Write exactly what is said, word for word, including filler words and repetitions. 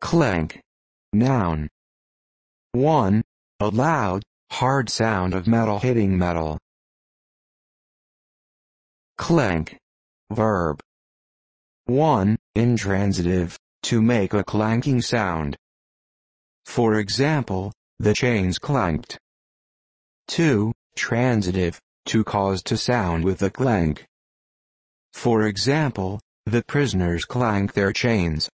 Clank. Noun. one. A loud, hard sound of metal hitting metal. Clank. Verb. one. Intransitive, to make a clanking sound. For example, the chains clanked. two. Transitive, to cause to sound with a clank. For example, the prisoners clanked their chains.